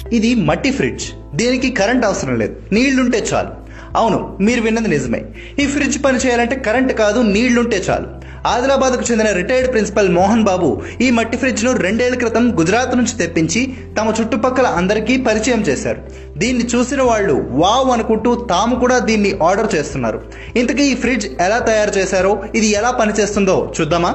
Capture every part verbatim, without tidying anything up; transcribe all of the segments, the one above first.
ఇది మట్టి ఫ్రిడ్జ్. దీనికి కరెంట్ అవసరం లేదు, నీళ్లుంటే చాలు. అవును, మీరు విన్నది నిజమే. ఈ ఫ్రిడ్జ్ పని చేయాలంటే కరెంట్ కాదు, నీళ్లుంటే చాలు. ఆదిలాబాద్కు చెందిన రిటైర్డ్ ప్రిన్సిపల్ మోహన్ బాబు ఈ మట్టి ఫ్రిడ్జ్ ను రెండేళ్ల క్రితం గుజరాత్ నుంచి తెప్పించి తమ చుట్టుపక్కల అందరికీ పరిచయం చేశారు. దీన్ని చూసిన వాళ్ళు వావ్ అనుకుంటూ తాము కూడా దీన్ని ఆర్డర్ చేస్తున్నారు. ఇంతకీ ఈ ఫ్రిడ్జ్ ఎలా తయారు చేశారో, ఇది ఎలా పనిచేస్తుందో చూద్దామా?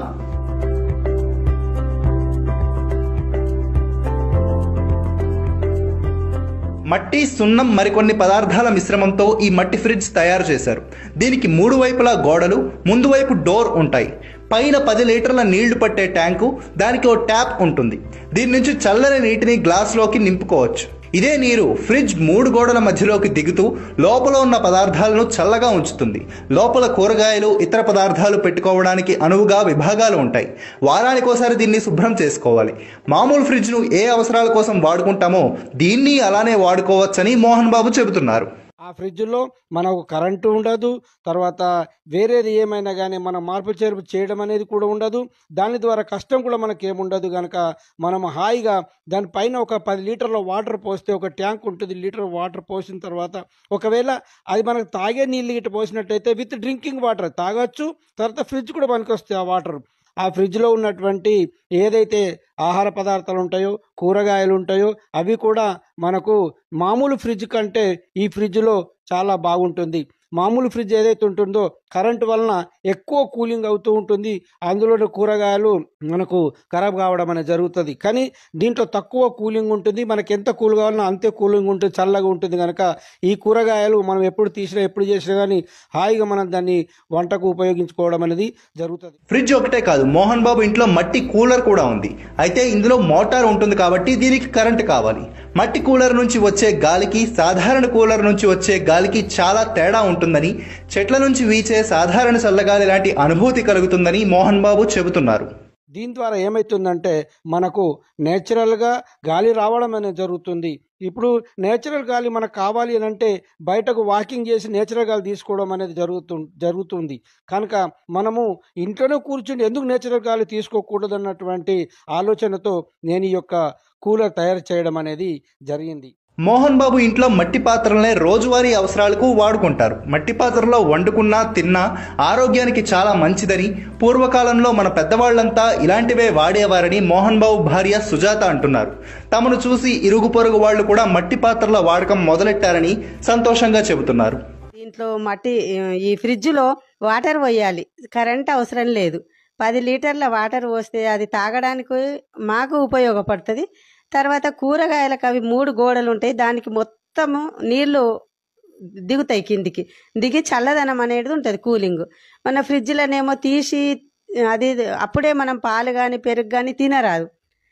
మట్టి, సున్నం, మరికొన్ని పదార్థాల మిశ్రమంతో ఈ మట్టి ఫ్రిడ్జ్ తయారు చేశారు. దీనికి మూడు వైపులా గోడలు, ముందు వైపు డోర్ ఉంటాయి. పైన పది లీటర్ల నీళ్లు పట్టే ట్యాంకు, దానికి ఓ ట్యాప్ ఉంటుంది. దీని నుంచి చల్లని నీటిని గ్లాసులోకి నింపుకోవచ్చు. ఇదే నీరు ఫ్రిడ్జ్ మూడు గోడల మధ్యలోకి దిగుతూ లోపల ఉన్న పదార్థాలను చల్లగా ఉంచుతుంది. లోపల కూరగాయలు, ఇతర పదార్థాలు పెట్టుకోవడానికి అనువుగా విభాగాలు ఉంటాయి. వారానికోసారి దీన్ని శుభ్రం చేసుకోవాలి. మామూలు ఫ్రిడ్జ్ను ఏ అవసరాల కోసం వాడుకుంటామో దీన్ని అలానే వాడుకోవచ్చని మోహన్ బాబు చెబుతున్నారు. ఆ ఫ్రిడ్జ్లో మనకు కరెంటు ఉండదు, తర్వాత వేరేది ఏమైనా కానీ మనం మార్పు చేర్పు చేయడం అనేది కూడా ఉండదు. దాని ద్వారా కష్టం కూడా మనకి ఏముండదు. కనుక మనం హాయిగా దానిపైన ఒక పది లీటర్ల వాటర్ పోస్తే, ఒక ట్యాంక్ ఉంటుంది, లీటర్ వాటర్ పోసిన తర్వాత ఒకవేళ అది మనకు తాగే నీళ్ళు ఇటు పోసినట్టయితే విత్ డ్రింకింగ్ వాటర్ తాగొచ్చు. తర్వాత ఫ్రిడ్జ్ కూడా పనికి వస్తాయి ఆ వాటర్. ఆ ఫ్రిడ్జ్లో ఉన్నటువంటి ఏదైతే ఆహార పదార్థాలు ఉంటాయో, కూరగాయలు ఉంటాయో అవి కూడా మనకు మామూలు ఫ్రిడ్జ్ కంటే ఈ ఫ్రిడ్జ్లో చాలా బాగుంటుంది. మామూలు ఫ్రిడ్జ్ ఏదైతే ఉంటుందో కరెంటు వలన ఎక్కువ కూలింగ్ అవుతూ ఉంటుంది. అందులో కూరగాయలు మనకు ఖరాబ్ కావడం అనేది జరుగుతుంది. కానీ దీంట్లో తక్కువ కూలింగ్ ఉంటుంది. మనకి ఎంత కూల్ కావాలన్నా అంతే కూలింగ్ ఉంటుంది, చల్లగా ఉంటుంది. కనుక ఈ కూరగాయలు మనం ఎప్పుడు తీసినా ఎప్పుడు చేసినా కానీ హాయిగా మనం దాన్ని వంటకు ఉపయోగించుకోవడం అనేది జరుగుతుంది. ఫ్రిడ్జ్ ఒకటే కాదు, మోహన్ బాబు ఇంట్లో మట్టి కూలర్ కూడా ఉంది. అయితే ఇందులో మోటార్ ఉంటుంది కాబట్టి దీనికి కరెంట్ కావాలి. మట్టి కూలర్ నుంచి వచ్చే గాలికి సాధారణ కూలర్ నుంచి వచ్చే గాలికి చాలా తేడా ఉంటుందని, చెట్ల నుంచి వీచే సాధారణ చల్లగాలి లాంటి అనుభూతి కలుగుతుందని మోహన్ బాబు చెబుతున్నారు. దీని ద్వారా ఏమవుతుందంటే మనకు నేచురల్గా గాలి రావడం అనేది జరుగుతుంది. ఇప్పుడు నేచురల్ గాలి మనకు కావాలి అని అంటే బయటకు వాకింగ్ చేసి నేచురల్ గాలి తీసుకోవడం అనేది జరుగుతు జరుగుతుంది కనుక మనము ఇంట్లోనే కూర్చుని ఎందుకు నేచురల్ గాలి తీసుకోకూడదు అన్నటువంటి ఆలోచనతో నేను ఈ యొక్క కూలర్ తయారు చేయడం అనేది జరిగింది. మోహన్ బాబు ఇంట్లో మట్టి పాత్రలనే రోజువారీ అవసరాలకు వాడుకుంటారు. మట్టి పాత్రలో వండుకున్నా తిన్నా ఆరోగ్యానికి చాలా మంచిదని, పూర్వకాలంలో మన పెద్దవాళ్లంతా ఇలాంటివే వాడేవారని మోహన్ బాబు భార్య సుజాత అంటున్నారు. తమను చూసి ఇరుగు పొరుగు వాళ్ళు కూడా మట్టి పాత్రల వాడకం మొదలెట్టారని సంతోషంగా చెబుతున్నారు. దీంట్లో మట్టి ఈ ఫ్రిడ్జ్లో వాటర్ పోయాలి, కరెంట్ అవసరం లేదు. పది లీటర్ల వాటర్ పోస్తే అది తాగడానికి మాకు ఉపయోగపడుతుంది. తర్వాత కూరగాయలకు అవి మూడు గోడలు ఉంటాయి, దానికి మొత్తము నీళ్లు దిగుతాయి కిందికి, దిగి చల్లదనం అనేది ఉంటుంది, కూలింగ్. మన ఫ్రిడ్జ్లోనేమో తీసి అది అప్పుడే మనం పాలు కానీ పెరుగు కానీ తినరాదు.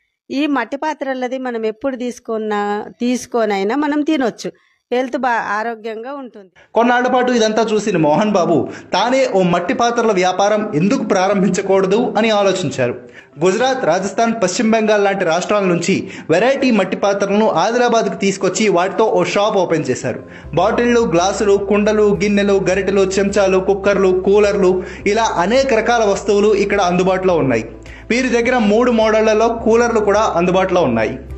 ఈ మట్టి పాత్రలది మనం ఎప్పుడు తీసుకున్నా తీసుకొనైనా మనం తినొచ్చు, హెల్త్ బా ఆరోగ్యంగా ఉంటుంది. కొన్నాళ్ల పాటు ఇదంతా చూసిన మోహన్ బాబు తానే ఓ మట్టి పాత్రల వ్యాపారం ఎందుకు ప్రారంభించకూడదు అని ఆలోచించారు. గుజరాత్, రాజస్థాన్, పశ్చిమ బెంగాల్ లాంటి రాష్ట్రాల నుంచి వెరైటీ మట్టి పాత్రలను ఆదిలాబాద్కు తీసుకొచ్చి వాటితో ఓ షాప్ ఓపెన్ చేశారు. బాటిళ్లు, గ్లాసులు, కుండలు, గిన్నెలు, గరిటెలు, చెంచాలు, కుక్కర్లు, కూలర్లు, ఇలా అనేక రకాల వస్తువులు ఇక్కడ అందుబాటులో ఉన్నాయి. వీరి దగ్గర మూడు మోడళ్లలో కూలర్లు కూడా అందుబాటులో ఉన్నాయి.